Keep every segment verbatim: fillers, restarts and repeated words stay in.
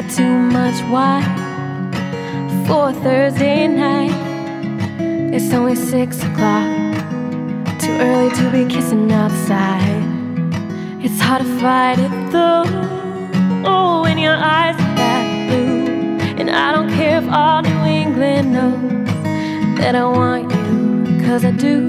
Had too much wine for Thursday night. It's only six o'clock, too early to be kissing outside. It's hard to fight it though, oh, when your eyes are that blue. And I don't care if all New England knows that I want you, 'cause I do.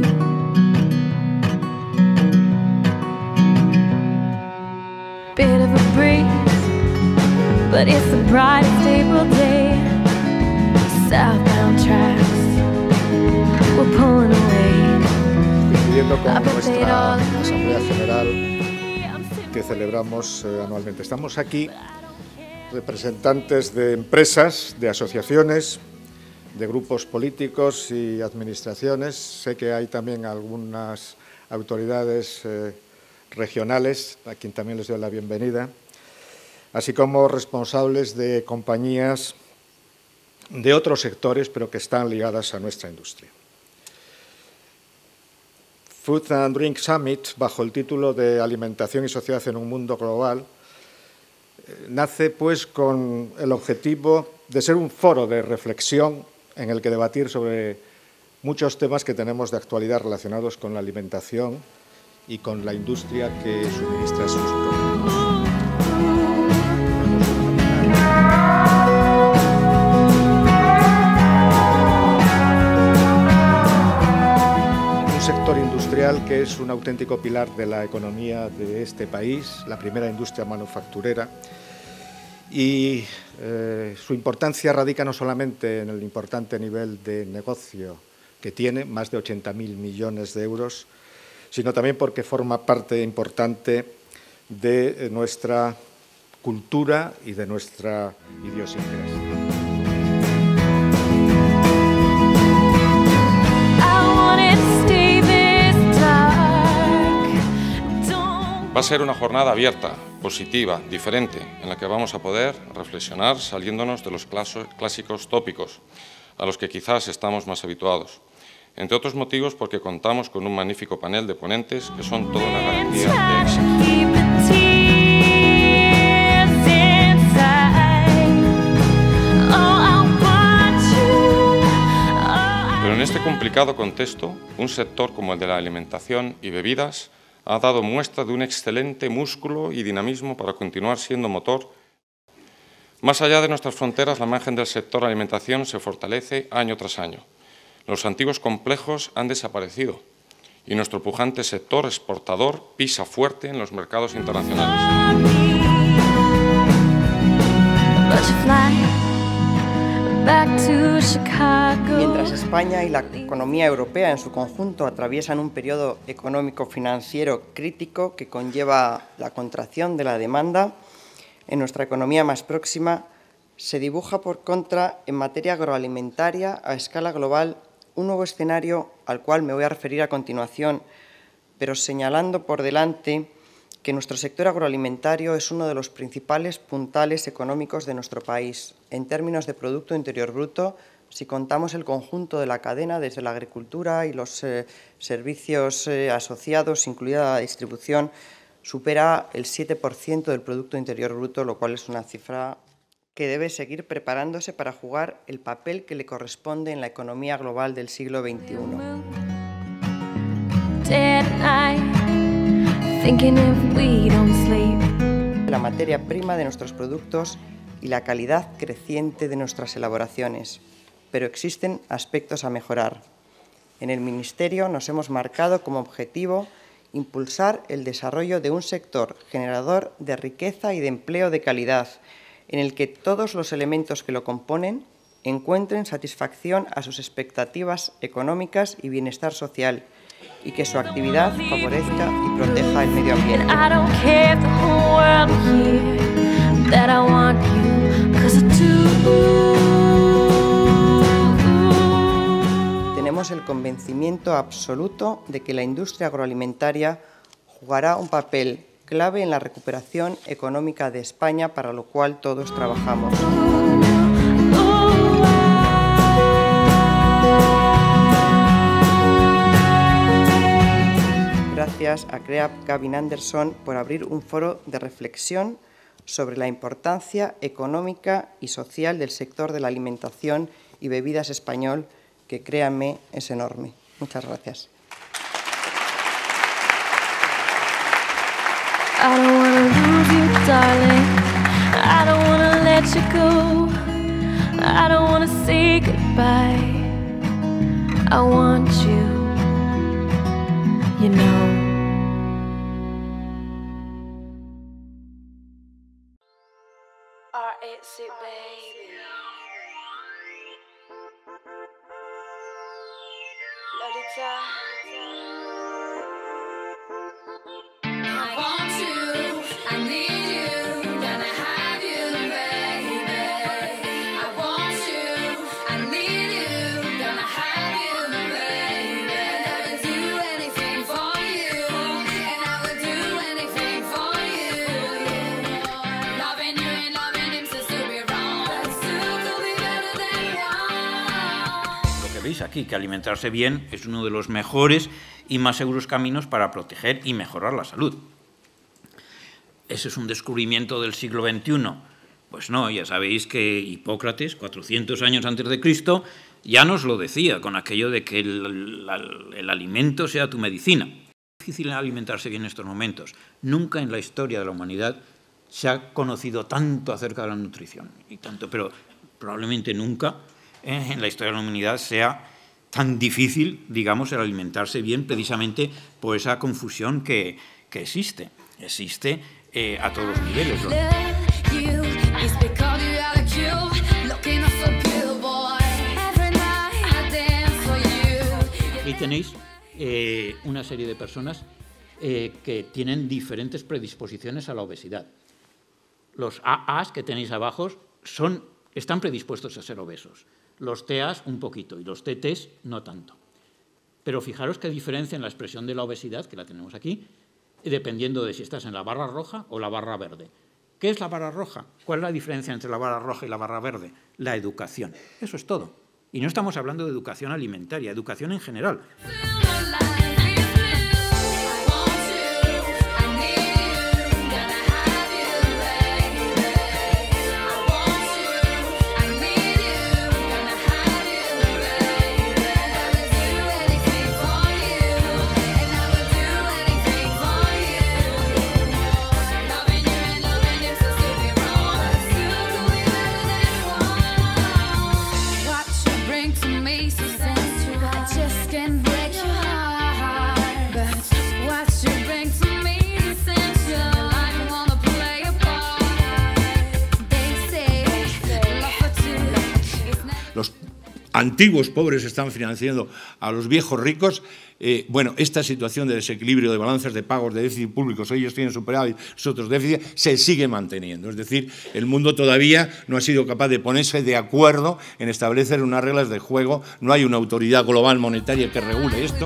Bit of a breeze, but it's the brightest April day. Southbound tracks, we're pulling away. Coincidiendo con nuestra Asamblea General que celebramos eh, anualmente. Estamos aquí representantes de empresas, de asociaciones, de grupos políticos y administraciones. Sé que hay también algunas autoridades eh, regionales, a quien también les doy la bienvenida, así como responsables de compañías de otros sectores, pero que están ligadas a nuestra industria. Food and Drink Summit, bajo el título de Alimentación y Sociedad en un Mundo Global, nace pues con el objetivo de ser un foro de reflexión en el que debatir sobre muchos temas que tenemos de actualidad relacionados con la alimentación y con la industria que suministra sus productos. Un sector industrial que es un auténtico pilar de la economía de este país, la primera industria manufacturera, y eh, su importancia radica no solamente en el importante nivel de negocio que tiene, más de ochenta mil millones de euros, sino también porque forma parte importante de nuestra cultura y de nuestra idiosincrasia. Va a ser una jornada abierta, positiva, diferente, en la que vamos a poder reflexionar saliéndonos de los clásicos tópicos, a los que quizás estamos más habituados. Entre otros motivos porque contamos con un magnífico panel de ponentes que son toda una garantía de éxito. Pero en este complicado contexto, un sector como el de la alimentación y bebidas ha dado muestra de un excelente músculo y dinamismo para continuar siendo motor. Más allá de nuestras fronteras, la imagen del sector alimentación se fortalece año tras año. Los antiguos complejos han desaparecido y nuestro pujante sector exportador pisa fuerte en los mercados internacionales. Mientras España y la economía europea en su conjunto atraviesan un periodo económico-financiero crítico que conlleva la contracción de la demanda, en nuestra economía más próxima se dibuja por contra en materia agroalimentaria a escala global un nuevo escenario al cual me voy a referir a continuación, pero señalando por delante que nuestro sector agroalimentario es uno de los principales puntales económicos de nuestro país, en términos de Producto Interior Bruto, si contamos el conjunto de la cadena, desde la agricultura y los eh, servicios eh, asociados, incluida la distribución, supera el siete por ciento del Producto Interior Bruto, lo cual es una cifra que debe seguir preparándose para jugar el papel que le corresponde en la economía global del siglo veintiuno. La materia prima de nuestros productos y la calidad creciente de nuestras elaboraciones, pero existen aspectos a mejorar. En el Ministerio nos hemos marcado como objetivo impulsar el desarrollo de un sector generador de riqueza y de empleo de calidad, en el que todos los elementos que lo componen encuentren satisfacción a sus expectativas económicas y bienestar social, y que su actividad favorezca y proteja el medio ambiente. Tenemos el convencimiento absoluto de que la industria agroalimentaria jugará un papel clave en la recuperación económica de España, para lo cual todos trabajamos. Gracias a C R E A P Gavin Anderson por abrir un foro de reflexión sobre la importancia económica y social del sector de la alimentación y bebidas español, que, créanme, es enorme. Muchas gracias. I don't wanna lose you, darling. I don't wanna let you go. I don't wanna say goodbye. I want you, you know. R eight C baby. Lolita. Aquí, que alimentarse bien es uno de los mejores y más seguros caminos para proteger y mejorar la salud. ¿Ese es un descubrimiento del siglo veintiuno? Pues no, ya sabéis que Hipócrates, cuatrocientos años antes de Cristo, ya nos lo decía con aquello de que el, el, el alimento sea tu medicina. Es difícil alimentarse bien en estos momentos. Nunca en la historia de la humanidad se ha conocido tanto acerca de la nutrición, y tanto, pero probablemente nunca en la historia de la humanidad sea tan difícil, digamos, el alimentarse bien, precisamente por esa confusión que, que existe. Existe eh, a todos los niveles, ¿no? Aquí tenéis eh, una serie de personas eh, que tienen diferentes predisposiciones a la obesidad. Los A As que tenéis abajo son, están predispuestos a ser obesos. Los T As un poquito y los T Ts no tanto. Pero fijaros qué diferencia en la expresión de la obesidad, que la tenemos aquí, dependiendo de si estás en la barra roja o la barra verde. ¿Qué es la barra roja? ¿Cuál es la diferencia entre la barra roja y la barra verde? La educación. Eso es todo. Y no estamos hablando de educación alimentaria, educación en general. Los antiguos pobres están financiando a los viejos ricos. Eh, bueno, esta situación de desequilibrio de balanzas de pagos, de déficit públicos, ellos tienen superávit, nosotros déficit, se sigue manteniendo. Es decir, el mundo todavía no ha sido capaz de ponerse de acuerdo en establecer unas reglas de juego. No hay una autoridad global monetaria que regule esto.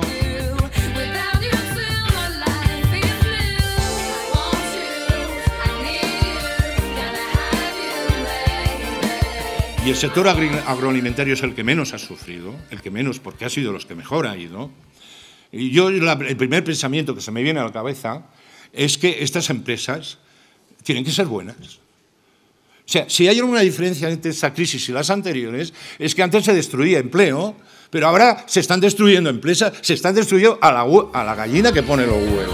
Y el sector agroalimentario es el que menos ha sufrido, el que menos, porque ha sido los que mejor ha ido. Y yo, la, el primer pensamiento que se me viene a la cabeza es que estas empresas tienen que ser buenas. O sea, si hay alguna diferencia entre esta crisis y las anteriores, es que antes se destruía empleo, pero ahora se están destruyendo empresas, se están destruyendo a la, a la gallina que pone los huevos.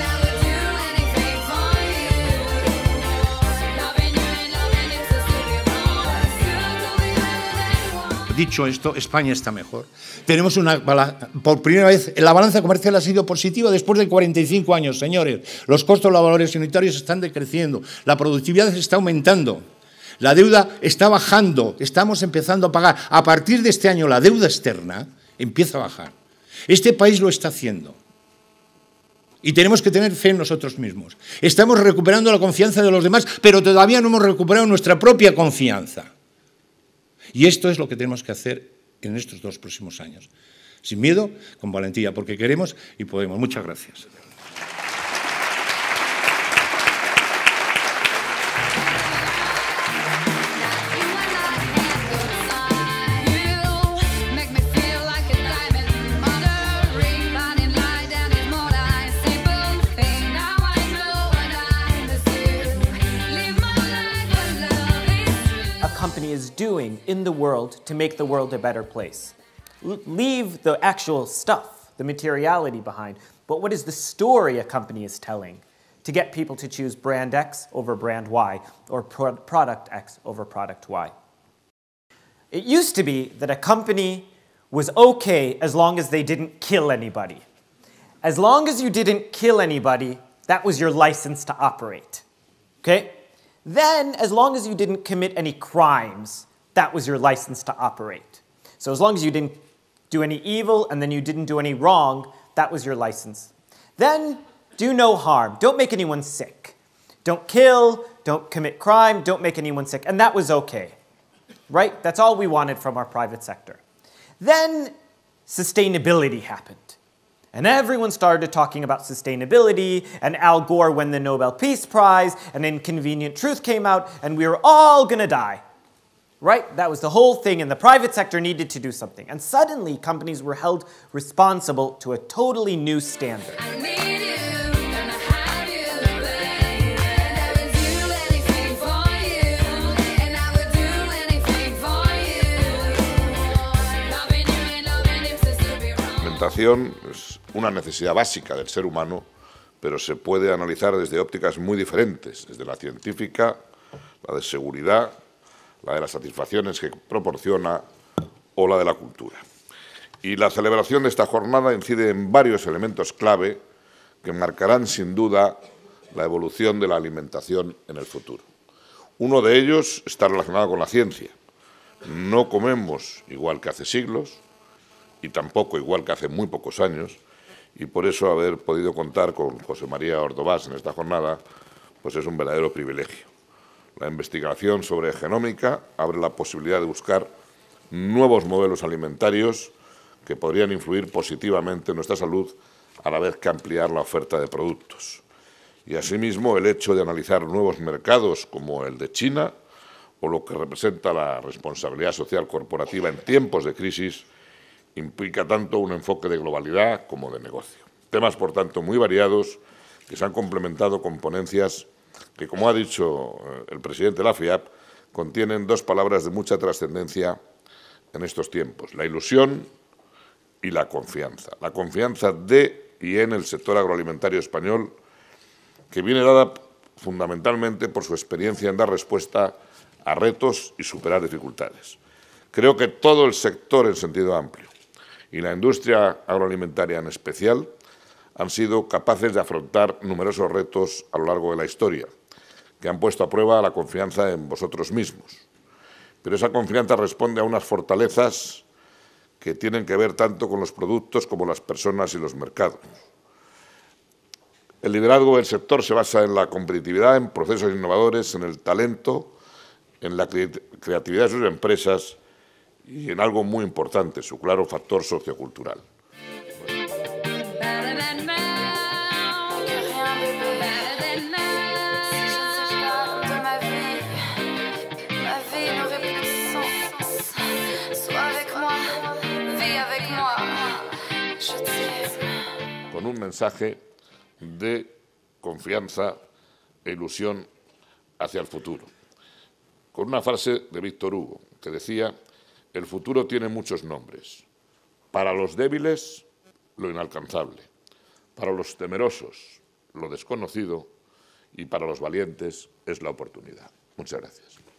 Dicho esto, España está mejor. Tenemos una, por primera vez, la balanza comercial ha sido positiva después de cuarenta y cinco años, señores. Los costos laborales y unitarios están decreciendo, la productividad está aumentando, la deuda está bajando, estamos empezando a pagar. A partir de este año, la deuda externa empieza a bajar. Este país lo está haciendo. Y tenemos que tener fe en nosotros mismos. Estamos recuperando la confianza de los demás, pero todavía no hemos recuperado nuestra propia confianza. Y esto es lo que tenemos que hacer en estos dos próximos años. Sin miedo, con valentía, porque queremos y podemos. Muchas gracias. doing in the world to make the world a better place? L- leave the actual stuff, the materiality behind, but what is the story a company is telling to get people to choose brand X over brand Y, or pro- product X over product Y? It used to be that a company was okay as long as they didn't kill anybody. As long as you didn't kill anybody, that was your license to operate. Okay? Then, as long as you didn't commit any crimes, that was your license to operate. So as long as you didn't do any evil and then you didn't do any wrong, that was your license. Then, do no harm. Don't make anyone sick. Don't kill, don't commit crime, don't make anyone sick. And that was okay. Right? That's all we wanted from our private sector. Then, sustainability happened. And everyone started talking about sustainability, and Al Gore won the Nobel Peace Prize, and Inconvenient Truth came out, and we were all gonna die. Right? That was the whole thing, and the private sector needed to do something. And suddenly, companies were held responsible to a totally new standard. La alimentación es una necesidad básica del ser humano, pero se puede analizar desde ópticas muy diferentes, desde la científica, la de seguridad, la de las satisfacciones que proporciona o la de la cultura. Y la celebración de esta jornada incide en varios elementos clave que marcarán sin duda la evolución de la alimentación en el futuro. Uno de ellos está relacionado con la ciencia. No comemos igual que hace siglos, y tampoco igual que hace muy pocos años, y por eso haber podido contar con José María Ordovás en esta jornada pues es un verdadero privilegio. La investigación sobre genómica abre la posibilidad de buscar nuevos modelos alimentarios que podrían influir positivamente en nuestra salud a la vez que ampliar la oferta de productos. Y asimismo el hecho de analizar nuevos mercados como el de China o lo que representa la responsabilidad social corporativa en tiempos de crisis implica tanto un enfoque de globalidad como de negocio. Temas, por tanto, muy variados que se han complementado con ponencias que, como ha dicho el presidente de la FIAP, contienen dos palabras de mucha trascendencia en estos tiempos: la ilusión y la confianza. La confianza de y en el sector agroalimentario español, que viene dada fundamentalmente por su experiencia en dar respuesta a retos y superar dificultades. Creo que todo el sector en sentido amplio, y la industria agroalimentaria en especial, han sido capaces de afrontar numerosos retos a lo largo de la historia, que han puesto a prueba la confianza en vosotros mismos. Pero esa confianza responde a unas fortalezas que tienen que ver tanto con los productos como las personas y los mercados. El liderazgo del sector se basa en la competitividad, en procesos innovadores, en el talento, en la creatividad de sus empresas y en algo muy importante, su claro factor sociocultural. Con un mensaje de confianza e ilusión hacia el futuro. Con una frase de Víctor Hugo que decía: el futuro tiene muchos nombres. Para los débiles, lo inalcanzable. Para los temerosos, lo desconocido. Y para los valientes, es la oportunidad. Muchas gracias.